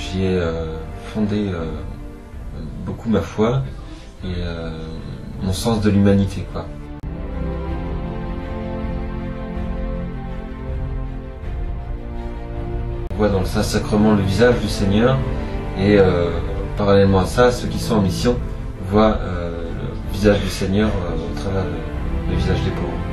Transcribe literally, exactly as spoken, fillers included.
j'y ai euh, fondé euh, beaucoup ma foi et euh, mon sens de l'humanité, quoi. On voit dans le Saint-Sacrement le visage du Seigneur et euh, parallèlement à ça, ceux qui sont en mission voient euh, le visage du Seigneur euh, au travers le, le visage des pauvres.